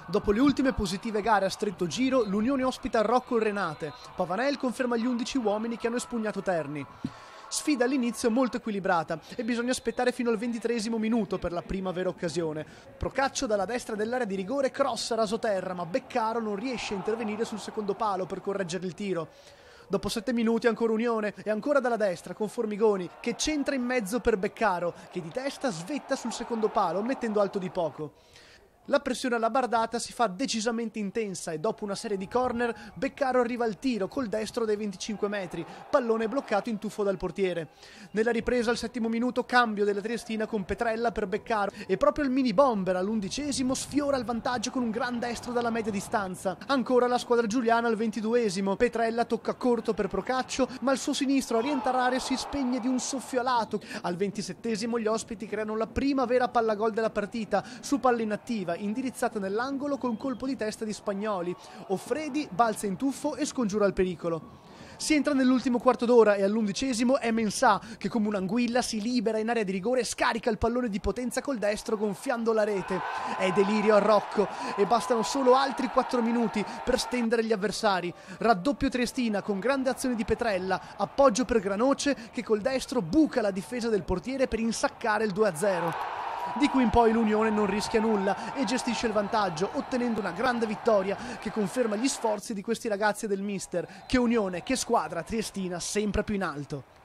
Dopo le ultime positive gare a stretto giro, l'Unione ospita Rocco il Renate. Pavanel conferma gli 11 uomini che hanno espugnato Terni. Sfida all'inizio molto equilibrata e bisogna aspettare fino al 23esimo minuto per la prima vera occasione. Procaccio dalla destra dell'area di rigore crossa rasoterra, ma Beccaro non riesce a intervenire sul secondo palo per correggere il tiro. Dopo 7 minuti ancora Unione e ancora dalla destra con Formigoni che centra in mezzo per Beccaro che di testa svetta sul secondo palo mettendo alto di poco. La pressione alla bardata si fa decisamente intensa e dopo una serie di corner Beccaro arriva al tiro col destro dai 25 metri, pallone bloccato in tuffo dal portiere. Nella ripresa al 7° minuto cambio della Triestina con Petrella per Beccaro e proprio il mini bomber all'11° sfiora il vantaggio con un gran destro dalla media distanza. Ancora la squadra giuliana al 22°, Petrella tocca corto per Procaccio ma il suo sinistro a rientrare si spegne di un soffio alato. Al 27° gli ospiti creano la prima vera pallagol della partita su palla inattiva indirizzata nell'angolo con colpo di testa di Spagnoli. Offredi balza in tuffo e scongiura il pericolo. Si entra nell'ultimo quarto d'ora e all'11° è Mensah che come un'anguilla si libera in area di rigore e scarica il pallone di potenza col destro gonfiando la rete. È delirio a Rocco e bastano solo altri 4 minuti per stendere gli avversari. Raddoppio Triestina con grande azione di Petrella, appoggio per Granoce che col destro buca la difesa del portiere per insaccare il 2-0. Di qui in poi l'Unione non rischia nulla e gestisce il vantaggio, ottenendo una grande vittoria che conferma gli sforzi di questi ragazzi del mister. Che Unione, che squadra triestina sempre più in alto.